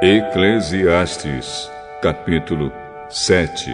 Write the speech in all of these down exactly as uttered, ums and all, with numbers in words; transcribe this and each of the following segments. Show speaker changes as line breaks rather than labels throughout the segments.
Eclesiastes, capítulo sete.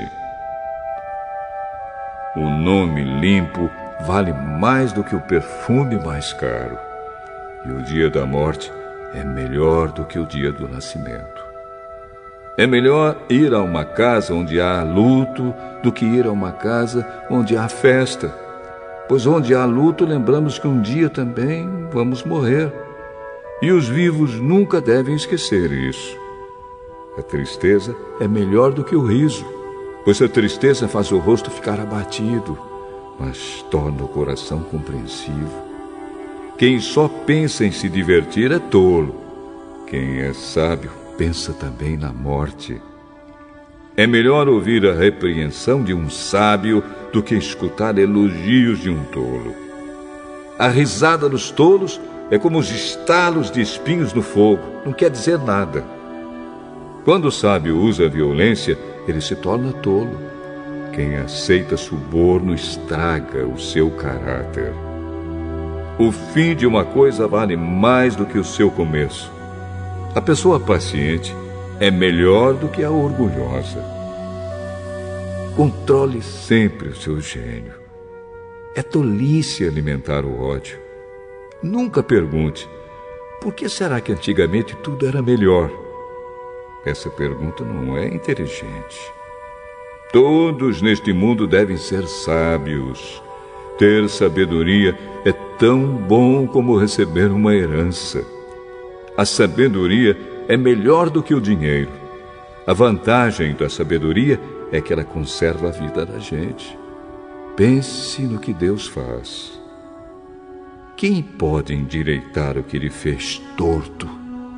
O nome limpo vale mais do que o perfume mais caro, e o dia da morte é melhor do que o dia do nascimento. É melhor ir a uma casa onde há luto do que ir a uma casa onde há festa, pois onde há luto lembramos que um dia também vamos morrer. E os vivos nunca devem esquecer isso. A tristeza é melhor do que o riso, pois a tristeza faz o rosto ficar abatido, mas torna o coração compreensivo. Quem só pensa em se divertir é tolo. Quem é sábio pensa também na morte. É melhor ouvir a repreensão de um sábio do que escutar elogios de um tolo. A risada dos tolos é como os estalos de espinhos no fogo, não quer dizer nada. Quando o sábio usa a violência, ele se torna tolo. Quem aceita suborno estraga o seu caráter. O fim de uma coisa vale mais do que o seu começo. A pessoa paciente é melhor do que a orgulhosa. Controle sempre o seu gênio. É tolice alimentar o ódio. Nunca pergunte, por que será que antigamente tudo era melhor? Essa pergunta não é inteligente. Todos neste mundo devem ser sábios. Ter sabedoria é tão bom como receber uma herança. A sabedoria é melhor do que o dinheiro. A vantagem da sabedoria é que ela conserva a vida da gente. Pense no que Deus faz. Quem pode endireitar o que ele fez torto?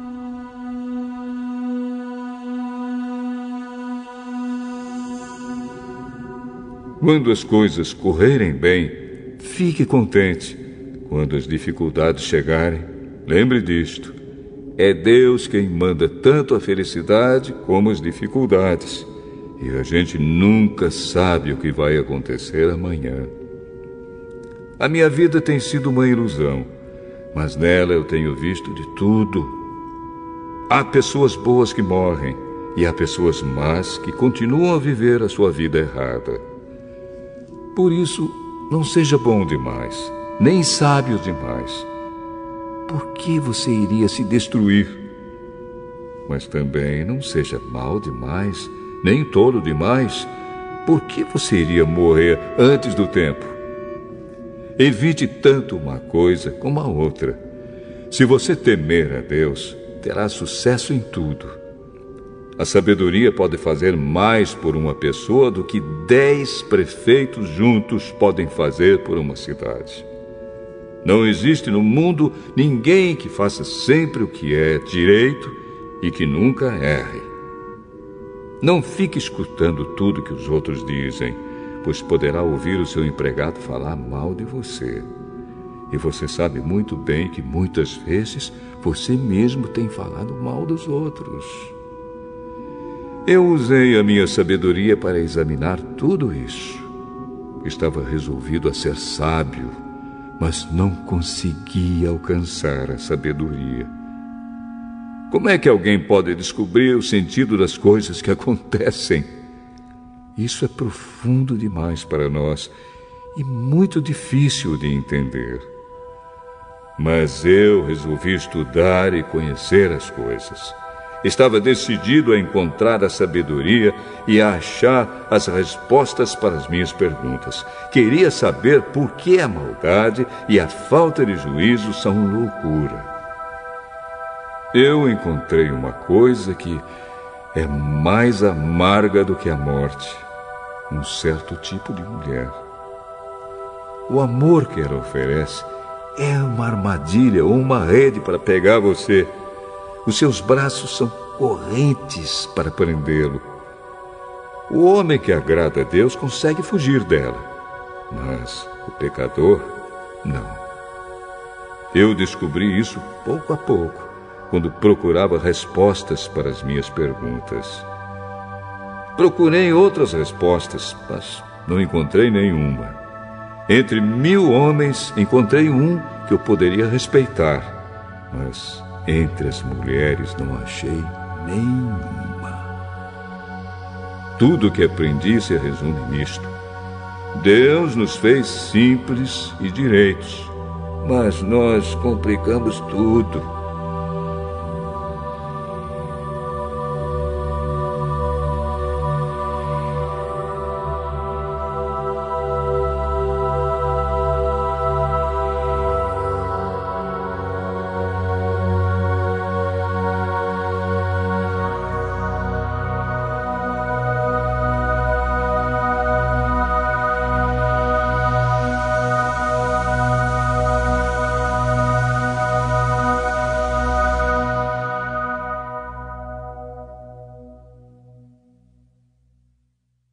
Quando as coisas correrem bem, fique contente. Quando as dificuldades chegarem, lembre disto. É Deus quem manda tanto a felicidade como as dificuldades. E a gente nunca sabe o que vai acontecer amanhã. A minha vida tem sido uma ilusão, mas nela eu tenho visto de tudo. Há pessoas boas que morrem e há pessoas más que continuam a viver a sua vida errada. Por isso, não seja bom demais, nem sábio demais. Por que você iria se destruir? Mas também não seja mau demais, nem tolo demais. Por que você iria morrer antes do tempo? Evite tanto uma coisa como a outra. Se você temer a Deus, terá sucesso em tudo. A sabedoria pode fazer mais por uma pessoa do que dez prefeitos juntos podem fazer por uma cidade. Não existe no mundo ninguém que faça sempre o que é direito e que nunca erre. Não fique escutando tudo que os outros dizem, pois poderá ouvir o seu empregado falar mal de você. E você sabe muito bem que muitas vezes você mesmo tem falado mal dos outros. Eu usei a minha sabedoria para examinar tudo isso. Estava resolvido a ser sábio, mas não consegui alcançar a sabedoria. Como é que alguém pode descobrir o sentido das coisas que acontecem? Isso é profundo demais para nós e muito difícil de entender. Mas eu resolvi estudar e conhecer as coisas. Estava decidido a encontrar a sabedoria e a achar as respostas para as minhas perguntas. Queria saber por que a maldade e a falta de juízo são loucura. Eu encontrei uma coisa que é mais amarga do que a morte. Um certo tipo de mulher. O amor que ela oferece é uma armadilha ou uma rede para pegar você. Os seus braços são correntes para prendê-lo. O homem que agrada a Deus consegue fugir dela, mas o pecador, não. Eu descobri isso pouco a pouco, quando procurava respostas para as minhas perguntas. Procurei outras respostas, mas não encontrei nenhuma. Entre mil homens, encontrei um que eu poderia respeitar, mas entre as mulheres não achei
nenhuma.
Tudo o que aprendi se resume nisto. Deus nos fez simples e direitos, mas nós complicamos tudo.